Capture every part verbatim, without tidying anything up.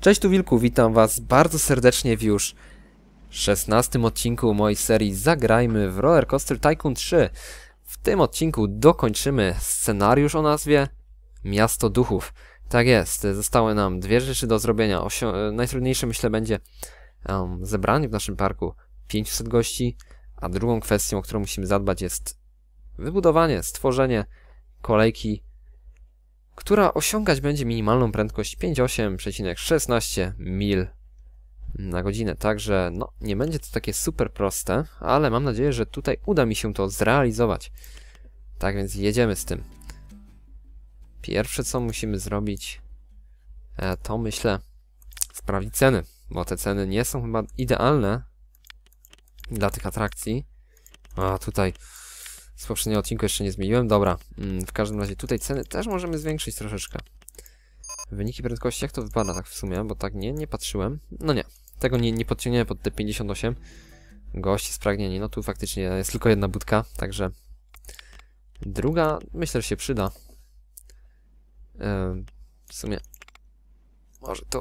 Cześć, tu Wilku, witam was bardzo serdecznie w już szesnastym odcinku mojej serii Zagrajmy w Roller Coaster Tycoon trzy. W tym odcinku dokończymy scenariusz o nazwie Miasto Duchów. Tak jest, zostały nam dwie rzeczy do zrobienia. Osio najtrudniejsze myślę będzie um, zebranie w naszym parku pięciuset gości, a drugą kwestią, o którą musimy zadbać, jest wybudowanie, stworzenie kolejki, która osiągać będzie minimalną prędkość pięćdziesiąt osiem przecinek szesnaście mil na godzinę. Także no, nie będzie to takie super proste, ale mam nadzieję, że tutaj uda mi się to zrealizować. Tak więc jedziemy z tym. Pierwsze, co musimy zrobić, to myślę sprawdzić ceny, bo te ceny nie są chyba idealne dla tych atrakcji. A tutaj z poprzedniego odcinku jeszcze nie zmieniłem. Dobra, w każdym razie tutaj ceny też możemy zwiększyć troszeczkę. Wyniki prędkości, jak to wypada tak w sumie, bo tak nie, nie patrzyłem. No nie, tego nie, nie podciągniemy pod te pięćdziesiąt osiem. Gości spragnieni, no tu faktycznie jest tylko jedna budka, także druga myślę, że się przyda. Yy, w sumie może tu.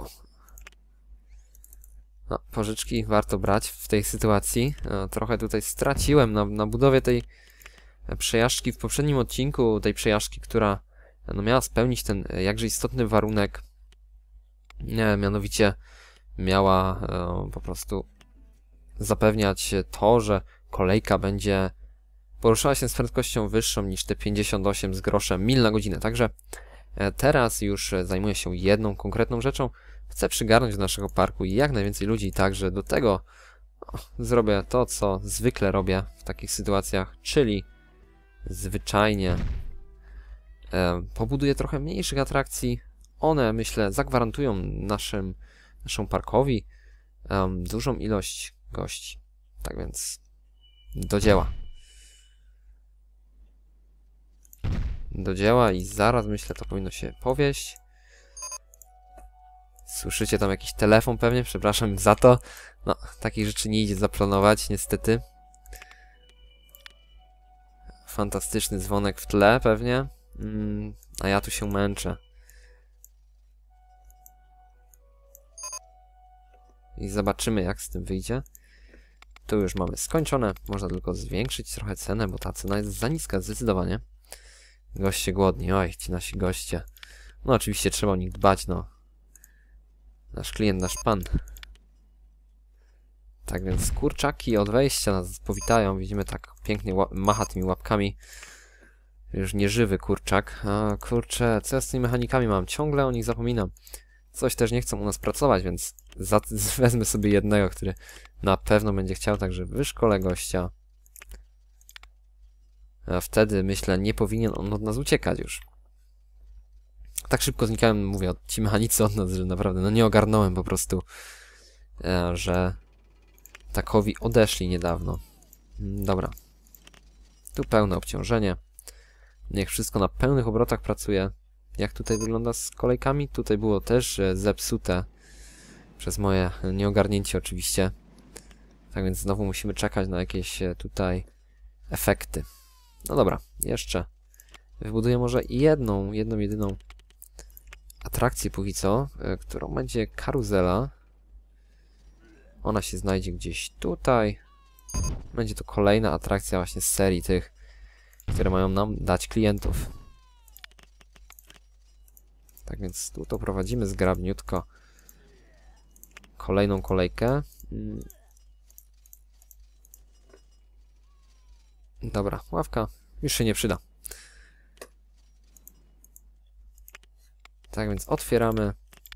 No, pożyczki warto brać w tej sytuacji. Yy, trochę tutaj straciłem na, na budowie tej przejażdżki w poprzednim odcinku, tej przejażdżki, która no, miała spełnić ten jakże istotny warunek, nie, mianowicie miała e, po prostu zapewniać to, że kolejka będzie poruszała się z prędkością wyższą niż te pięćdziesiąt osiem z groszem mil na godzinę. Także e, teraz już zajmuję się jedną konkretną rzeczą. Chcę przygarnąć do naszego parku jak najwięcej ludzi, także do tego no, zrobię to, co zwykle robię w takich sytuacjach, czyli zwyczajnie e, pobuduję trochę mniejszych atrakcji. One, myślę, zagwarantują naszym, naszemu parkowi e, dużą ilość gości. Tak więc do dzieła. Do dzieła i zaraz, myślę, to powinno się powieść. Słyszycie tam jakiś telefon pewnie? Przepraszam za to. No, takich rzeczy nie idzie zaplanować, niestety. Fantastyczny dzwonek w tle pewnie, mm, a ja tu się męczę. I zobaczymy, jak z tym wyjdzie. Tu już mamy skończone, można tylko zwiększyć trochę cenę, bo ta cena jest za niska zdecydowanie. Goście głodni, oj, ci nasi goście. No oczywiście trzeba o nich dbać, no. Nasz klient, nasz pan. Tak więc kurczaki od wejścia nas powitają. Widzimy, tak pięknie macha tymi łapkami. Już nieżywy kurczak. A kurczę, co ja z tymi mechanikami mam? Ciągle o nich zapominam. Coś też nie chcą u nas pracować, więc za wezmę sobie jednego, który na pewno będzie chciał, także wyszkolę gościa. A wtedy, myślę, nie powinien on od nas uciekać już. Tak szybko znikają, mówię, ci mechanicy od nas, że naprawdę no nie ogarnąłem po prostu, e, że takowi odeszli niedawno. Dobra. Tu pełne obciążenie. Niech wszystko na pełnych obrotach pracuje. Jak tutaj wygląda z kolejkami? Tutaj było też zepsute przez moje nieogarnięcie oczywiście. Tak więc znowu musimy czekać na jakieś tutaj efekty. No dobra, jeszcze wybuduję może jedną, jedną jedyną atrakcję póki co, którą będzie karuzela. Ona się znajdzie gdzieś tutaj. Będzie to kolejna atrakcja właśnie z serii tych, które mają nam dać klientów. Tak więc tu to prowadzimy zgrabniutko. Kolejną kolejkę. Dobra, ławka już się nie przyda. Tak więc otwieramy.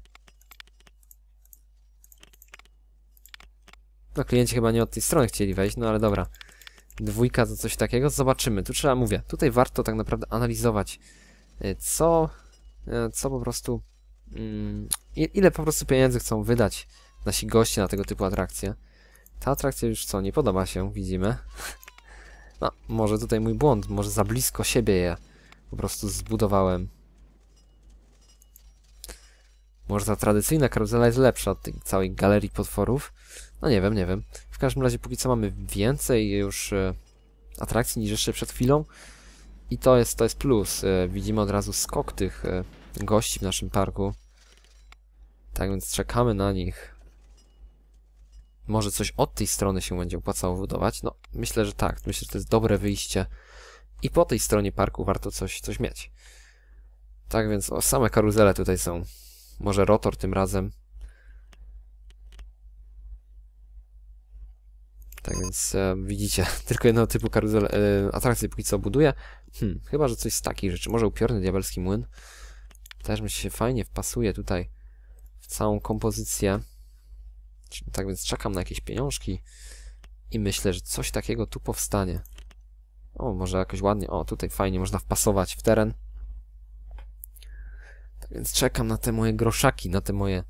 No klienci chyba nie od tej strony chcieli wejść, no ale dobra. Dwójka to coś takiego, zobaczymy. Tu trzeba, mówię, tutaj warto tak naprawdę analizować, co, co po prostu, mm, ile po prostu pieniędzy chcą wydać nasi goście na tego typu atrakcje. Ta atrakcja już co, nie podoba się, widzimy. No, może tutaj mój błąd, może za blisko siebie je po prostu zbudowałem. Może ta tradycyjna karuzela jest lepsza od tej całej galerii potworów. No nie wiem, nie wiem. W każdym razie póki co mamy więcej już e, atrakcji niż jeszcze przed chwilą. I to jest, to jest plus. E, widzimy od razu skok tych e, gości w naszym parku. Tak więc czekamy na nich. Może coś od tej strony się będzie opłacało budować? No, myślę, że tak. Myślę, że to jest dobre wyjście. I po tej stronie parku warto coś, coś mieć. Tak więc, o, same karuzele tutaj są. Może rotor tym razem. Tak więc e, widzicie, tylko jednego typu karuzel, e, atrakcje póki co buduję. Hmm, chyba, że coś z takich rzeczy. Może upiorny diabelski młyn. Też mi się fajnie wpasuje tutaj w całą kompozycję. Tak więc czekam na jakieś pieniążki i myślę, że coś takiego tu powstanie. O, może jakoś ładnie. O, tutaj fajnie można wpasować w teren. Tak więc czekam na te moje groszaki, na te moje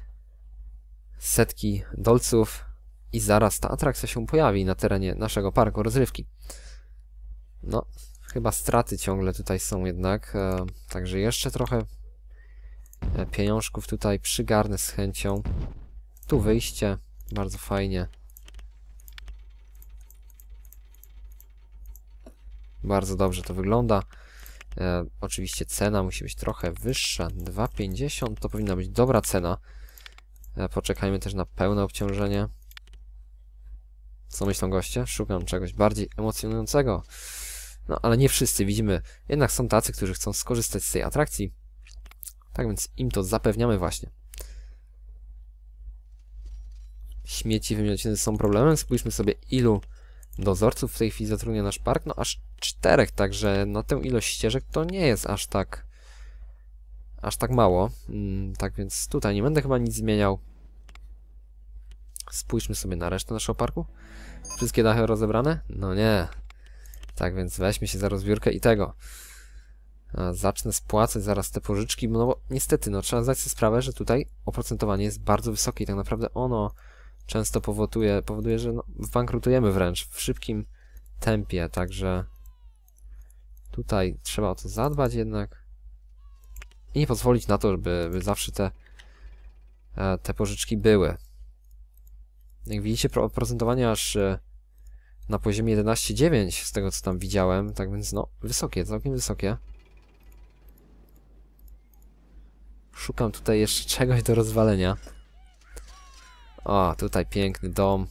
setki dolców i zaraz ta atrakcja się pojawi na terenie naszego parku rozrywki. No, chyba straty ciągle tutaj są jednak, e, także jeszcze trochę e, pieniążków tutaj przygarnę z chęcią. Tu wyjście, bardzo fajnie. Bardzo dobrze to wygląda. E, oczywiście cena musi być trochę wyższa. dwa pięćdziesiąt to powinna być dobra cena. E, poczekajmy też na pełne obciążenie. Co myślą goście? Szukam czegoś bardziej emocjonującego. No, ale nie wszyscy, widzimy. Jednak są tacy, którzy chcą skorzystać z tej atrakcji. Tak więc im to zapewniamy właśnie. Śmieci wymienione są problemem. Spójrzmy sobie, ilu dozorców w tej chwili zatrudnia nasz park. No aż czterech, także na tę ilość ścieżek to nie jest aż tak aż tak mało. Hmm, tak więc tutaj nie będę chyba nic zmieniał. Spójrzmy sobie na resztę naszego parku. Wszystkie dachy rozebrane? No nie. Tak więc weźmy się za rozbiórkę i tego. A, zacznę spłacać zaraz te pożyczki, no bo niestety, no trzeba zdać sobie sprawę, że tutaj oprocentowanie jest bardzo wysokie i tak naprawdę ono często powoduje, powoduje że no, bankrutujemy wręcz w szybkim tempie, także tutaj trzeba o to zadbać jednak i nie pozwolić na to, żeby, żeby zawsze te, te pożyczki były. Jak widzicie, oprocentowanie aż na poziomie jedenaście przecinek dziewięć z tego, co tam widziałem, tak więc no, wysokie, całkiem wysokie. Szukam tutaj jeszcze czegoś do rozwalenia. O, tutaj piękny dom.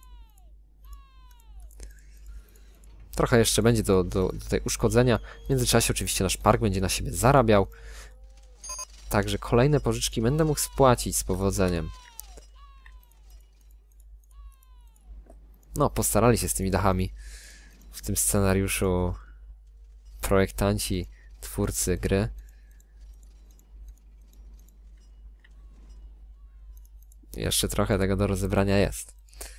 Trochę jeszcze będzie do, do, do tej uszkodzenia. W międzyczasie oczywiście nasz park będzie na siebie zarabiał. Także kolejne pożyczki będę mógł spłacić z powodzeniem. No, postarali się z tymi dachami w tym scenariuszu projektanci, twórcy gry. Jeszcze trochę tego do rozebrania jest.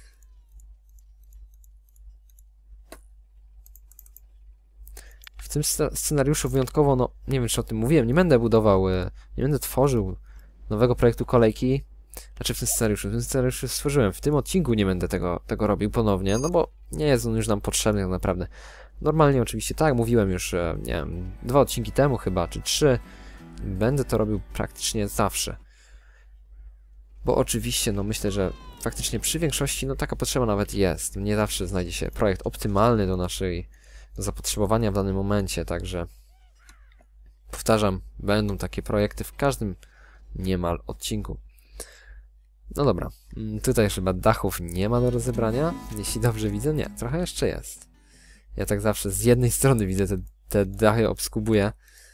W tym scenariuszu wyjątkowo, no nie wiem czy o tym mówiłem, nie będę budował, nie będę tworzył nowego projektu kolejki. Znaczy w tym scenariuszu, w tym scenariuszu stworzyłem. W tym odcinku nie będę tego, tego robił ponownie, no bo nie jest on już nam potrzebny tak naprawdę. Normalnie oczywiście, tak jak mówiłem już, nie wiem, dwa odcinki temu chyba, czy trzy, będę to robił praktycznie zawsze. Bo oczywiście, no myślę, że faktycznie przy większości, no taka potrzeba nawet jest. Nie zawsze znajdzie się projekt optymalny do naszej do zapotrzebowania w danym momencie, także powtarzam, będą takie projekty w każdym niemal odcinku. No dobra, tutaj chyba dachów nie ma do rozebrania, jeśli dobrze widzę, nie, trochę jeszcze jest. Ja tak zawsze z jednej strony widzę te, te dachy, obskubuję.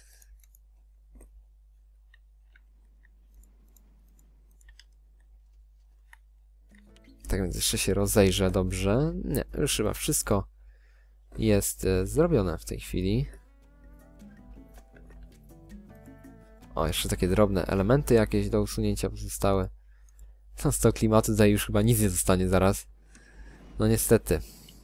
Tak więc jeszcze się rozejrzę dobrze. Nie, już chyba wszystko jest e, zrobione w tej chwili. O, jeszcze takie drobne elementy jakieś do usunięcia pozostały. No z tego klimatu tutaj już chyba nic nie zostanie zaraz. No niestety.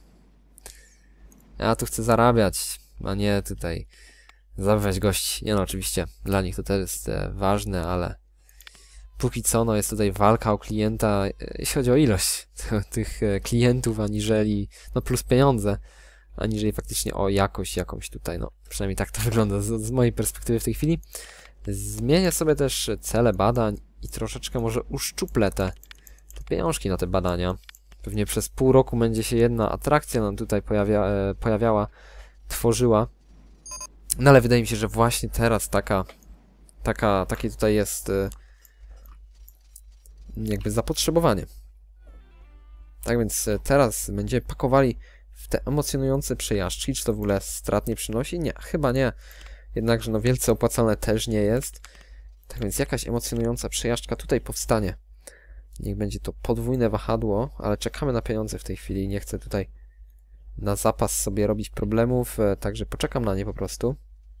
Ja tu chcę zarabiać, a nie tutaj zabawiać gości. Nie no, oczywiście dla nich to też jest e, ważne, ale póki co no jest tutaj walka o klienta, e, jeśli chodzi o ilość tych e, klientów, aniżeli, no plus pieniądze, aniżeli faktycznie o jakość jakąś tutaj, no przynajmniej tak to wygląda z, z mojej perspektywy w tej chwili. Zmienię sobie też cele badań i troszeczkę może uszczuplę te, te pieniążki na te badania. Pewnie przez pół roku będzie się jedna atrakcja nam tutaj pojawia, e, pojawiała, tworzyła. No ale wydaje mi się, że właśnie teraz taka, taka, takie tutaj jest, e, jakby zapotrzebowanie. Tak więc teraz będziemy pakowali w te emocjonujące przejażdżki. Czy to w ogóle strat nie przynosi? Nie, chyba nie. Jednakże no wielce opłacalne też nie jest. Tak więc jakaś emocjonująca przejażdżka tutaj powstanie. Niech będzie to podwójne wahadło, ale czekamy na pieniądze w tej chwili. Nie chcę tutaj na zapas sobie robić problemów, także poczekam na nie po prostu.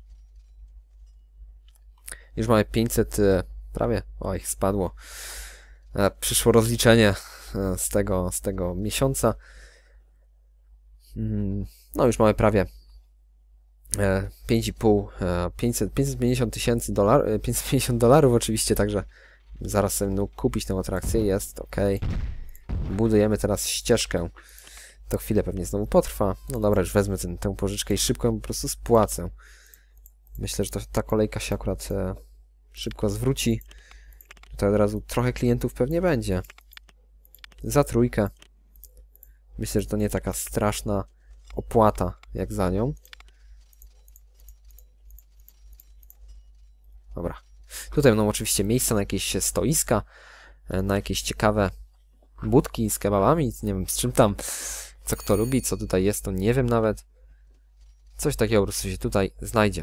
Już mamy pięćset, prawie, oj, spadło. Przyszło rozliczenie z tego, z tego miesiąca. No już mamy prawie pięć i pół, pięćset, pięćset pięćdziesiąt tysięcy dolarów, pięćset pięćdziesiąt dolarów oczywiście, także zaraz sobie mógł kupić tę atrakcję, jest ok. Budujemy teraz ścieżkę. To chwilę pewnie znowu potrwa. No dobra, już wezmę ten, tę pożyczkę i szybko ją po prostu spłacę. Myślę, że to, ta kolejka się akurat e, szybko zwróci. Tutaj od razu trochę klientów pewnie będzie. Za trójkę. Myślę, że to nie taka straszna opłata jak za nią. Dobra. Tutaj będą oczywiście miejsca na jakieś stoiska, na jakieś ciekawe budki z kebabami, nie wiem z czym tam, co kto lubi, co tutaj jest, to nie wiem nawet. Coś takiego po prostu się tutaj znajdzie.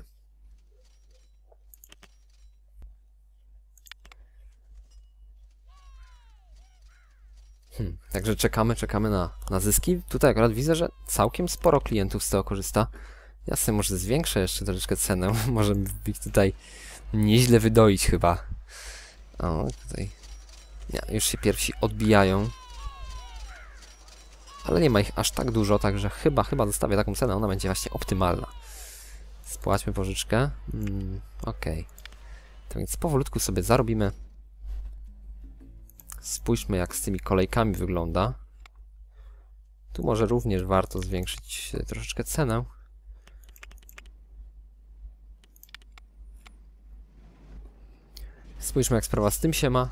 Hmm, także czekamy, czekamy na, na zyski. Tutaj akurat widzę, że całkiem sporo klientów z tego korzysta. Ja sobie może zwiększę jeszcze troszeczkę cenę, może ich tutaj nieźle wydoić chyba. O, tutaj... Nie, już się pierwsi odbijają. Ale nie ma ich aż tak dużo, także chyba, chyba zostawię taką cenę, ona będzie właśnie optymalna. Spłaćmy pożyczkę. Mm, Okej. Okay. To więc powolutku sobie zarobimy. Spójrzmy, jak z tymi kolejkami wygląda. Tu może również warto zwiększyć troszeczkę cenę. Spójrzmy, jak sprawa z tym się ma.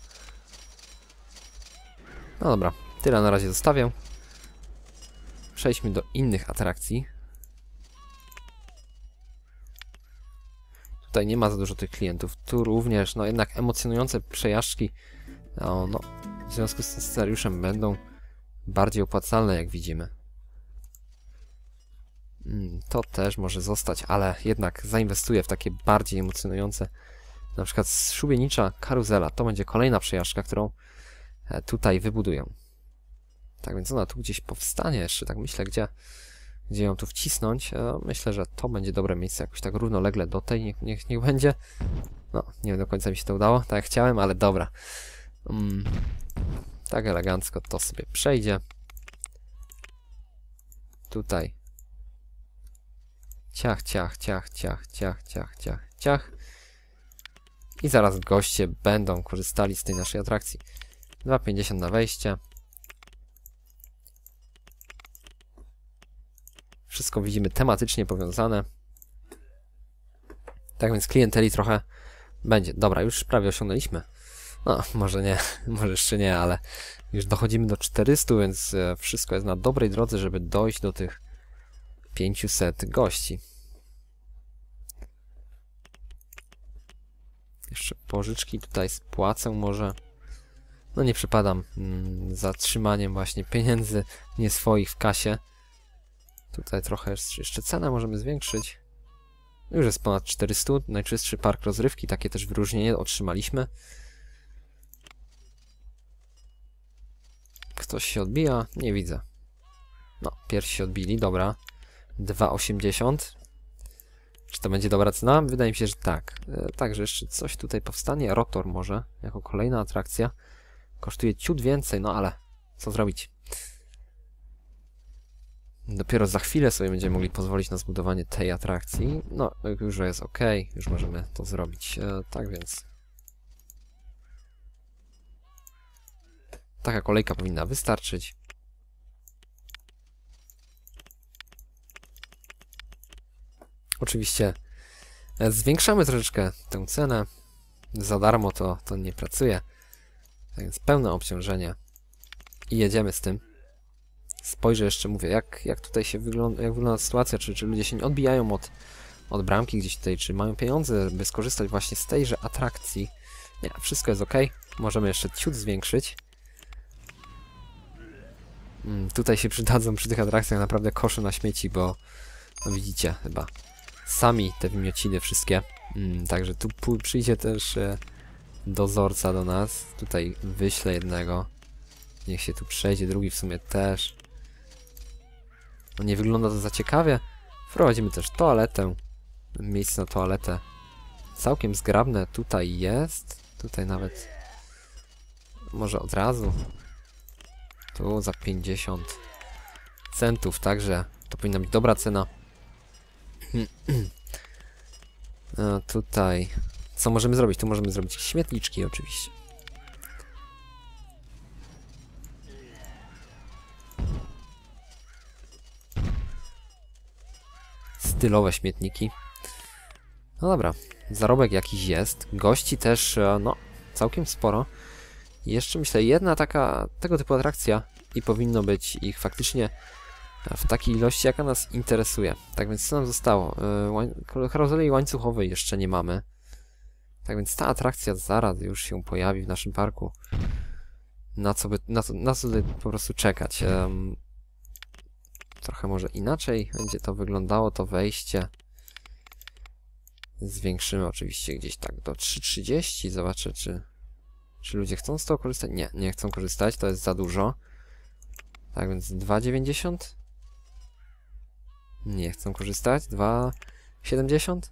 No dobra, tyle na razie zostawię. Przejdźmy do innych atrakcji. Tutaj nie ma za dużo tych klientów. Tu również, no jednak emocjonujące przejażdżki, no, no w związku z tym scenariuszem będą bardziej opłacalne, jak widzimy. To też może zostać, ale jednak zainwestuję w takie bardziej emocjonujące. Na przykład szubienicza karuzela. To będzie kolejna przejażdżka, którą tutaj wybudują. Tak więc ona tu gdzieś powstanie jeszcze, tak myślę, gdzie, gdzie ją tu wcisnąć. Myślę, że to będzie dobre miejsce, jakoś tak równolegle do tej, niech, niech, niech będzie. No, nie wiem do końca mi się to udało, tak jak chciałem, ale dobra. Um, tak elegancko to sobie przejdzie. Tutaj. Ciach, ciach, ciach, ciach, ciach, ciach, ciach, ciach. I zaraz goście będą korzystali z tej naszej atrakcji. dwa pięćdziesiąt na wejście. Wszystko widzimy tematycznie powiązane. Tak więc klienteli trochę będzie. Dobra, już prawie osiągnęliśmy. No, może nie, może jeszcze nie, ale już dochodzimy do czterystu, więc wszystko jest na dobrej drodze, żeby dojść do tych pięciuset gości. Jeszcze pożyczki tutaj spłacę może. No nie przepadam mm, za trzymaniem właśnie pieniędzy nie swoich w kasie. Tutaj trochę jeszcze cenę możemy zwiększyć. Już jest ponad czterysta. Najczystszy park rozrywki. Takie też wyróżnienie otrzymaliśmy. Ktoś się odbija? Nie widzę. No, pierwsi się odbili, dobra. dwa osiemdziesiąt. Czy to będzie dobra cena? Wydaje mi się, że tak. E, także jeszcze coś tutaj powstanie. Rotor może, jako kolejna atrakcja. Kosztuje ciut więcej, no ale co zrobić? Dopiero za chwilę sobie będziemy mogli pozwolić na zbudowanie tej atrakcji. No, już jest ok, już możemy to zrobić. E, tak więc... Taka kolejka powinna wystarczyć. Oczywiście zwiększamy troszeczkę tę cenę. Za darmo to, to nie pracuje. Tak więc pełne obciążenie. I jedziemy z tym. Spojrzę jeszcze, mówię, jak, jak tutaj się wygląda, jak wygląda sytuacja, czy, czy ludzie się nie odbijają od, od bramki gdzieś tutaj, czy mają pieniądze, by skorzystać właśnie z tejże atrakcji. Nie, wszystko jest ok. Możemy jeszcze ciut zwiększyć. Mm, tutaj się przydadzą przy tych atrakcjach naprawdę kosze na śmieci, bo no widzicie chyba sami te wymiociny wszystkie. Mm, także tu przyjdzie też e, dozorca do nas. Tutaj wyślę jednego. Niech się tu przejdzie, drugi w sumie też. No nie wygląda to za ciekawie. Wprowadzimy też toaletę. Miejsce na toaletę całkiem zgrabne tutaj jest. Tutaj nawet może od razu. Tu za pięćdziesiąt centów, także to powinna być dobra cena. A tutaj co możemy zrobić? Tu możemy zrobić śmietniczki oczywiście. Stylowe śmietniki. No dobra, zarobek jakiś jest. Gości też, no, całkiem sporo. I jeszcze myślę, jedna taka, tego typu atrakcja i powinno być ich faktycznie w takiej ilości, jaka nas interesuje. Tak więc co nam zostało? Yy, karuzeli łańcuchowej jeszcze nie mamy. Tak więc ta atrakcja zaraz już się pojawi w naszym parku. Na co by, na co, na co po prostu czekać? Um, trochę może inaczej będzie to wyglądało, to wejście. Zwiększymy oczywiście gdzieś tak do trzy trzydzieści. Zobaczę, czy, czy ludzie chcą z tego korzystać. Nie, nie chcą korzystać, to jest za dużo. Tak więc dwa dziewięćdziesiąt. Nie chcą korzystać. dwa siedemdziesiąt.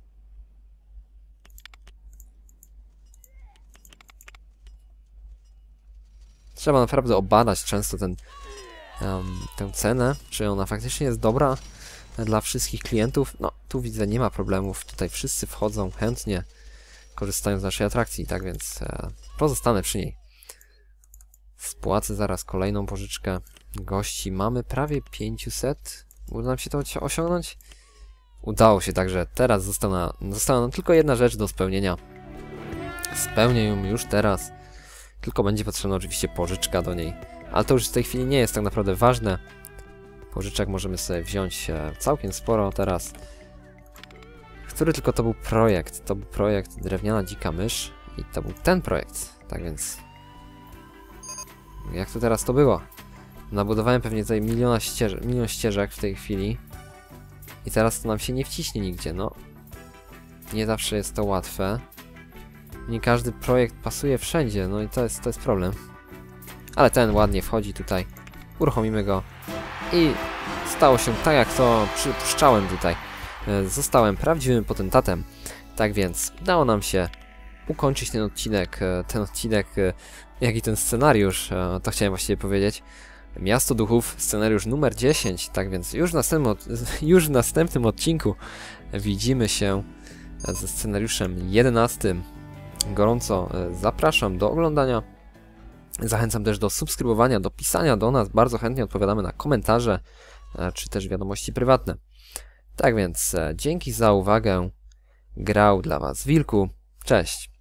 Trzeba naprawdę obadać często ten, um, tę cenę, czy ona faktycznie jest dobra dla wszystkich klientów. No, tu widzę, nie ma problemów. Tutaj wszyscy wchodzą chętnie, korzystają z naszej atrakcji, tak więc e, pozostanę przy niej. Spłacę zaraz kolejną pożyczkę gości. Mamy prawie pięćset. Uda nam się to osiągnąć? Udało się, także teraz została, została nam tylko jedna rzecz do spełnienia. Spełnię ją już teraz. Tylko będzie potrzebna oczywiście pożyczka do niej. Ale to już w tej chwili nie jest tak naprawdę ważne. Pożyczek możemy sobie wziąć całkiem sporo teraz. Który tylko to był projekt? To był projekt Drewniana Dzika Mysz. I to był ten projekt. Tak więc... Jak to teraz to było? Nabudowałem pewnie tutaj miliona ścieżek, milion ścieżek w tej chwili. I teraz to nam się nie wciśnie nigdzie, no. Nie zawsze jest to łatwe. Nie każdy projekt pasuje wszędzie, no i to jest, to jest problem. Ale ten ładnie wchodzi tutaj. Uruchomimy go. I stało się tak, jak to przypuszczałem tutaj. Zostałem prawdziwym potentatem. Tak więc udało nam się ukończyć ten odcinek. Ten odcinek, jak i ten scenariusz, to chciałem właściwie powiedzieć. Miasto Duchów, scenariusz numer dziesięć. Tak więc już w następnym, już w następnym odcinku widzimy się ze scenariuszem jedenastym. Gorąco zapraszam do oglądania. Zachęcam też do subskrybowania, do pisania do nas. Bardzo chętnie odpowiadamy na komentarze, czy też wiadomości prywatne. Tak więc dzięki za uwagę. Grał dla Was Wilku. Cześć.